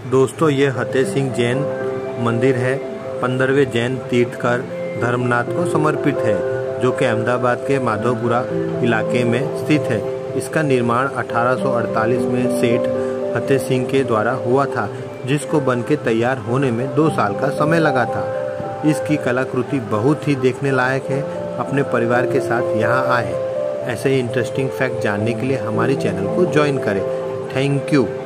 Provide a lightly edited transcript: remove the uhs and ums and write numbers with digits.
दोस्तों ये हते सिंह जैन मंदिर है। 15वें जैन तीर्थकर धर्मनाथ को समर्पित है, जो कि अहमदाबाद के माधोपुरा इलाके में स्थित है। इसका निर्माण 1848 में सेठ हते सिंह के द्वारा हुआ था, जिसको बनके तैयार होने में 2 साल का समय लगा था। इसकी कलाकृति बहुत ही देखने लायक है। अपने परिवार के साथ यहाँ आए। ऐसे ही इंटरेस्टिंग फैक्ट जानने के लिए हमारे चैनल को ज्वाइन करें। Thank you.